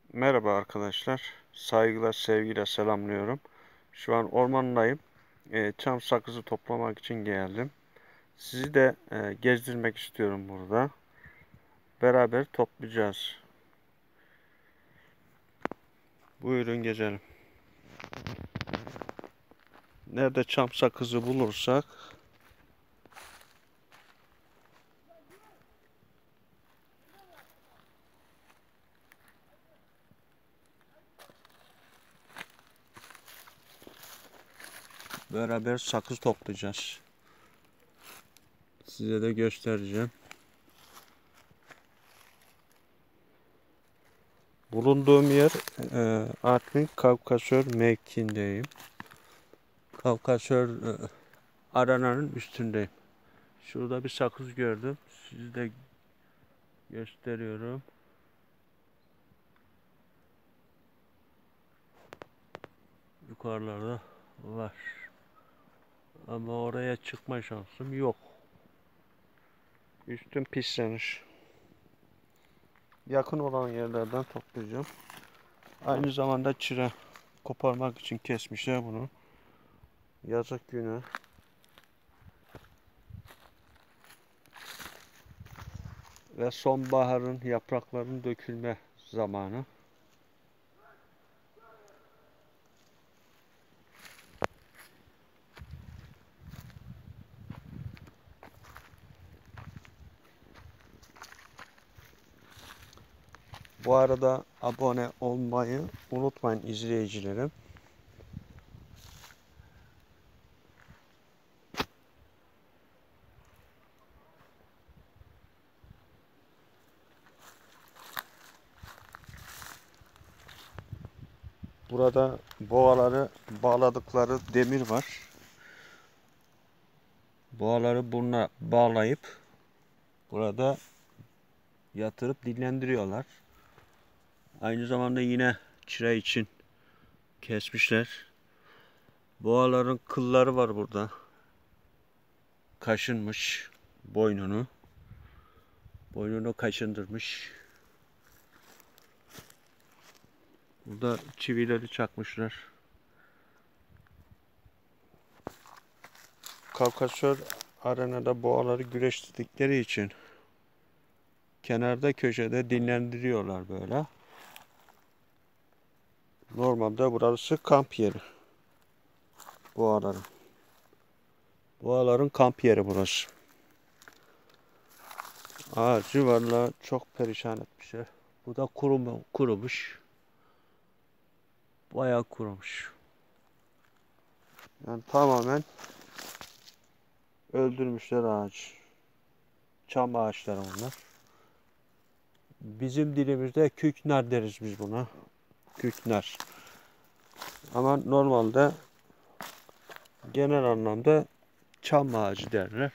Merhaba arkadaşlar. Saygıyla, sevgiyle selamlıyorum. Şu an ormandayım. Çam sakızı toplamak için geldim. Sizi de gezdirmek istiyorum burada. Beraber toplayacağız. Buyurun gezelim. Nerede çam sakızı bulursak beraber sakız toplayacağız. Size de göstereceğim. Bulunduğum yer Artvin Kavkasör mevkiindeyim. Kavkasör Arana'nın üstündeyim. Şurada bir sakız gördüm. Sizi de gösteriyorum. Yukarılarda var. Ama oraya çıkma şansım yok. Üstüm pislenir. Yakın olan yerlerden toplayacağım. Aynı zamanda çıra koparmak için kesmişler bunu. Yazık günü. Ve sonbaharın yapraklarının dökülme zamanı. Bu arada abone olmayı unutmayın izleyicilerim. Burada boğaları bağladıkları demir var. Boğaları buna bağlayıp burada yatırıp dinlendiriyorlar. Aynı zamanda yine çıra için kesmişler. Boğaların kılları var burada. Kaşınmış boynunu. Boynunu kaşındırmış. Burada çivileri çakmışlar. Kavkasör arenada boğaları güreştirdikleri için kenarda köşede dinlendiriyorlar böyle. Normalde burası kamp yeri. Boğaların. Boğaların kamp yeri burası. Ağacı valla çok perişan etmişler. Bu da kurumuş. Bayağı kurumuş. Yani tamamen öldürmüşler ağaç. Çam ağaçları bunlar. Bizim dilimizde küknar deriz biz buna. Küknar. Ama normalde genel anlamda çam ağacı derler.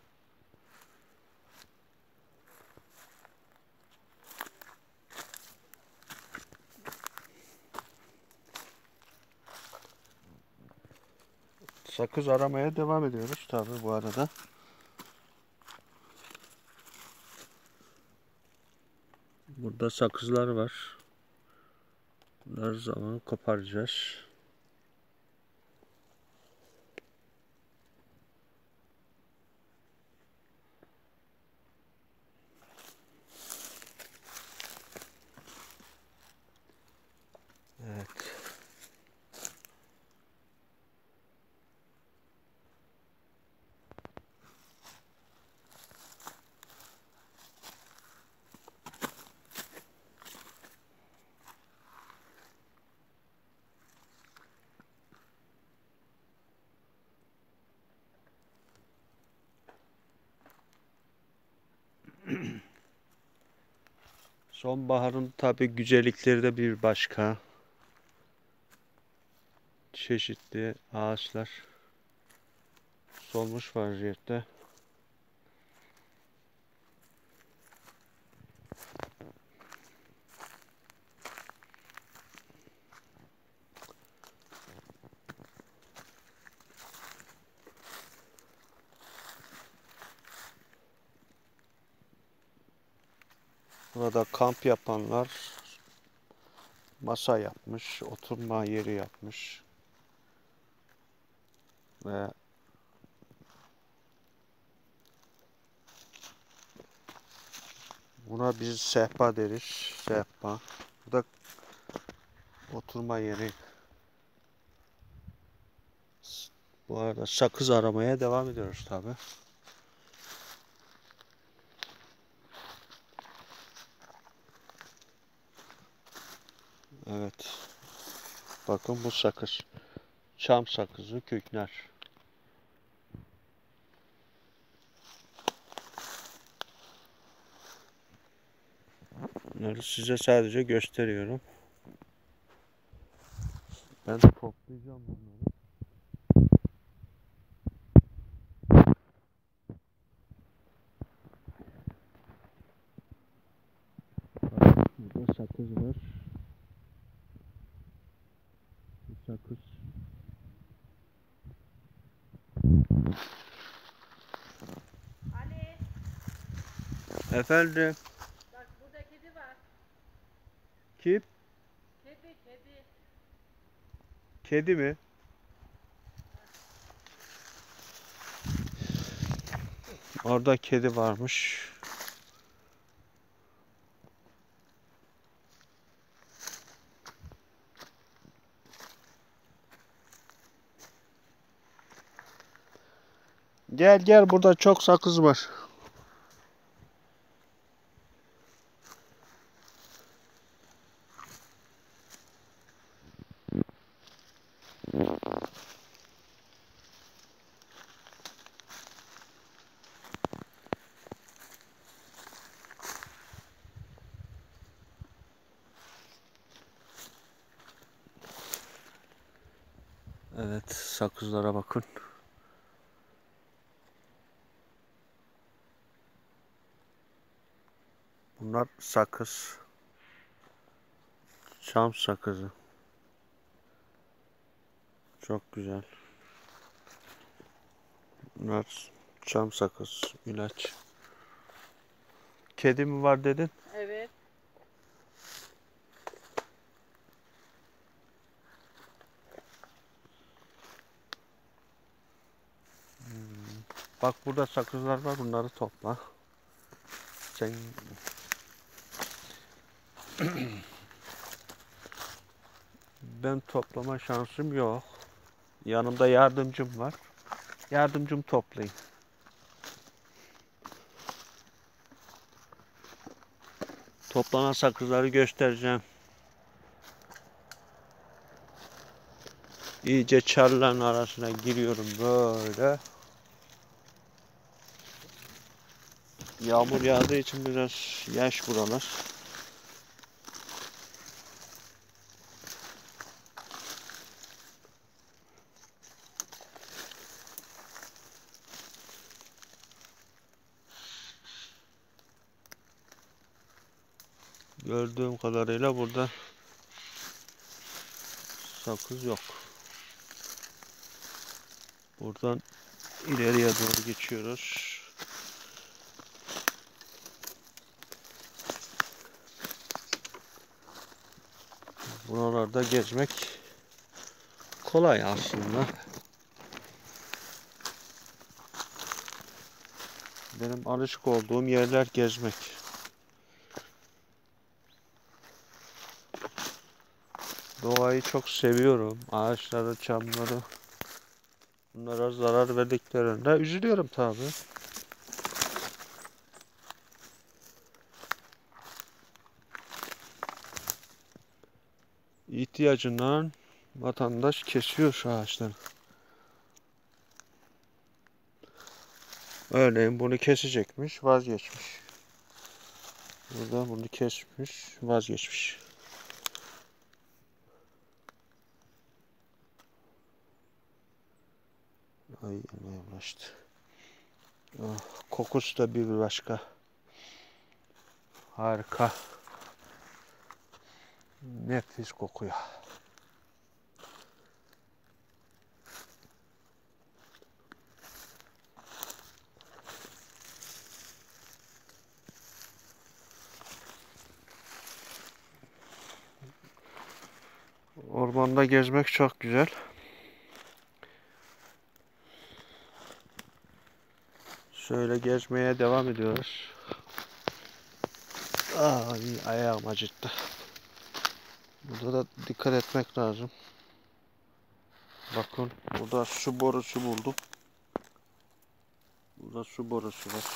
Sakız aramaya devam ediyoruz tabi bu arada. Burada sakızlar var. Bunları zaman koparacağız. Evet. Sonbaharın tabi güzellikleri de bir başka. Çeşitli ağaçlar solmuş vaziyette. Burada kamp yapanlar masa yapmış, oturma yeri yapmış ve buna biz sehpa deriz. Sehpa. Bu da oturma yeri. Bu arada sakız aramaya devam ediyoruz tabi. Evet. Bakın bu sakız. Çam sakızı kükner. Bunları size sadece gösteriyorum. Ben toplayacağım bunları. Burada sakız var. Bu sakız. Ali, Efendim, bak burada kedi var. kim? Kedi. Kedi mi? Orada kedi varmış. Gel gel, burada çok sakız var. Evet, sakızlara bakın. Bunlar sakız. Çam sakızı. Çok güzel. Bunlar çam sakız, ilaç. Kedi mi var dedin? Evet. Bak burada sakızlar var, bunları topla. Sen ben toplama şansım yok. Yanımda yardımcım var. Yardımcım toplayın. Toplanan sakızları göstereceğim. İyice çalıların arasına giriyorum böyle. Yağmur yağdığı için biraz yaş buralar. Gördüğüm kadarıyla burada sakız yok. Buradan ileriye doğru geçiyoruz. Buralarda gezmek kolay aslında. Benim alışık olduğum yerler gezmek. Doğayı çok seviyorum. Ağaçları, çamları. Bunlara zarar verdiklerinde üzülüyorum tabi. İhtiyacından vatandaş kesiyor şu ağaçları. Örneğin bunu kesecekmiş, vazgeçmiş. Burada bunu kesmiş, vazgeçmiş. Ay yanmaya ulaştı. Oh, kokusu da bir başka. Harika. Nefis kokuyor. Ormanda gezmek çok güzel. Şöyle gezmeye devam ediyoruz. Ay, ayağım acıttı. Burada da dikkat etmek lazım. Bakın burada su borusu buldum. Burada su borusu var.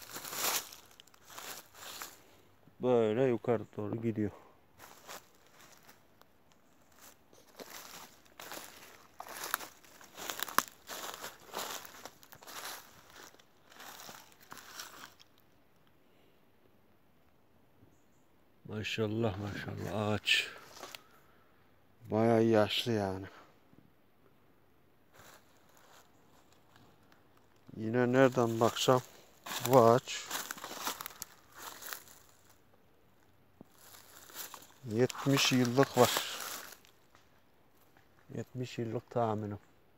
Böyle yukarı doğru gidiyor. Maşallah maşallah ağaç. Bayağı yaşlı yani. Yine nereden baksam bu ağaç 70 yıllık var. 70 yıllık tahminim.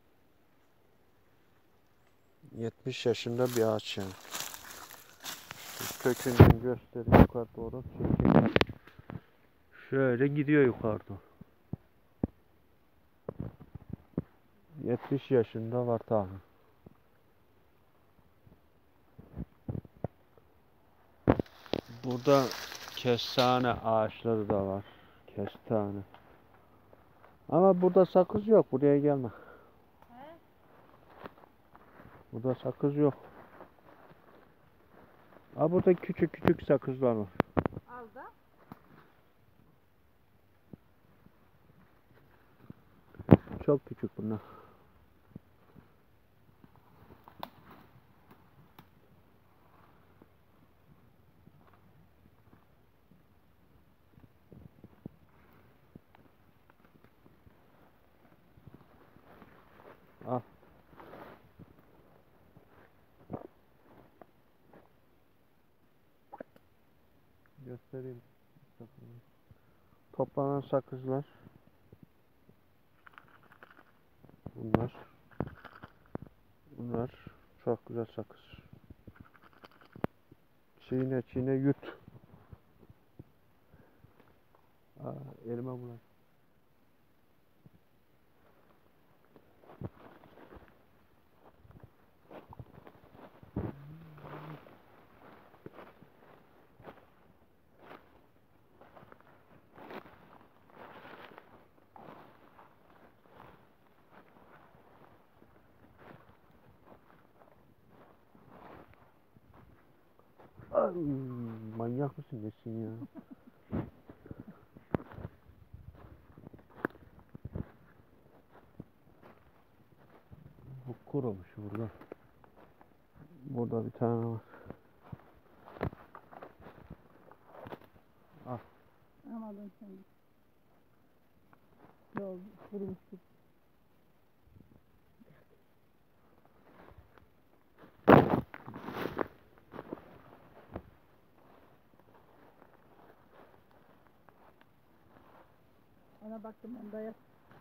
70 yaşında bir ağaç yani. Kökünden göstereyim yukarı doğru çekeyim. Şöyle gidiyor yukarıda. 70 yaşında var tahmin. Burada kestane ağaçları da var. Kestane. Ama burada sakız yok. Buraya gelme. He? Burada sakız yok. Ha, burada küçük küçük sakızlar var. Al da. Çok küçük bunlar. Al. Göstereyim. Toplanan sakızlar. Bunlar. Bunlar çok güzel sakız. Çiğne çiğne yut. Aa, elime bulan. Ay, manyak mısın nesin ya? Bu kurumuş burada. Burada bir tane var. Al. Almadın sen. Yol kurumuştu. Ona baktım onda ya.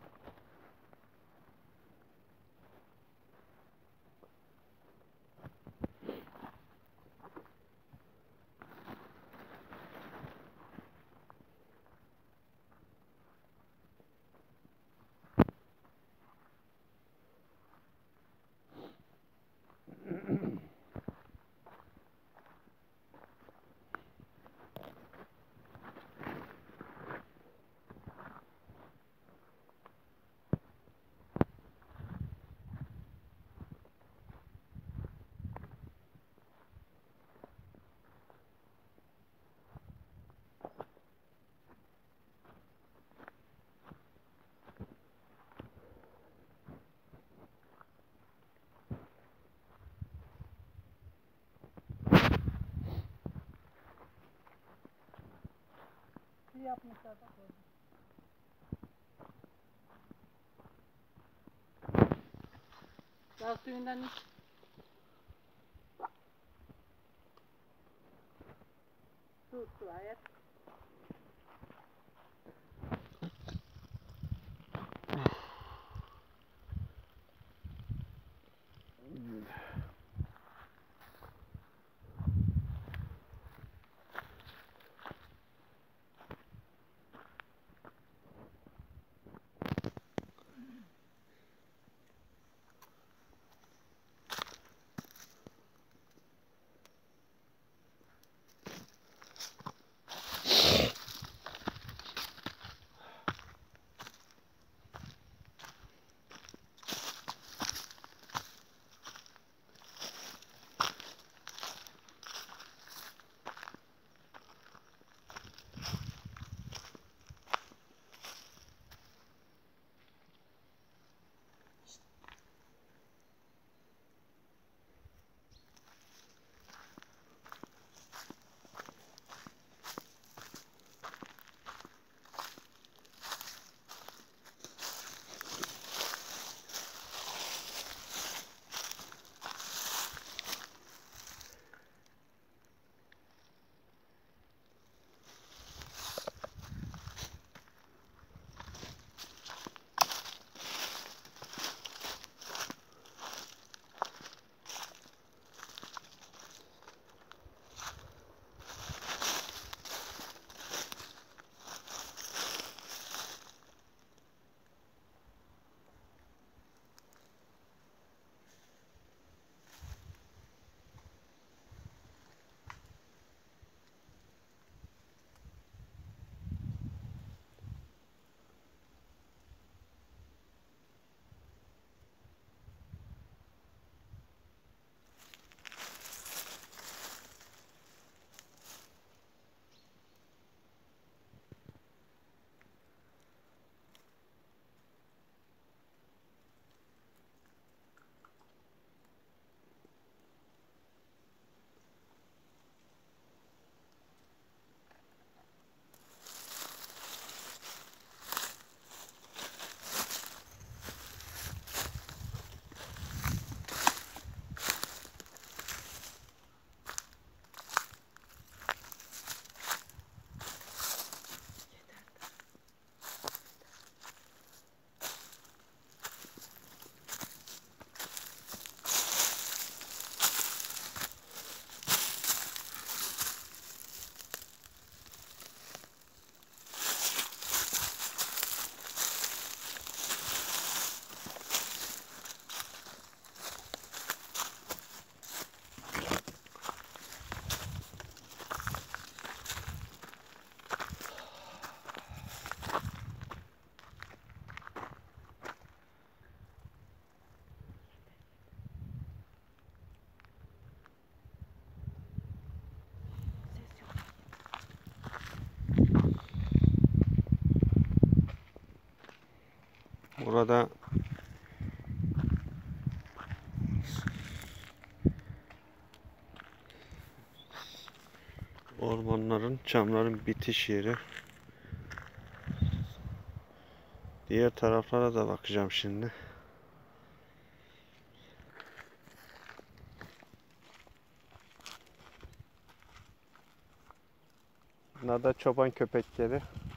Bir yapmışlar bak orada. Daha suyundan iç. Su hayat. Burada ormanların, çamların bitiş yeri. Diğer taraflara da bakacağım şimdi. Bunlar da çoban köpekleri.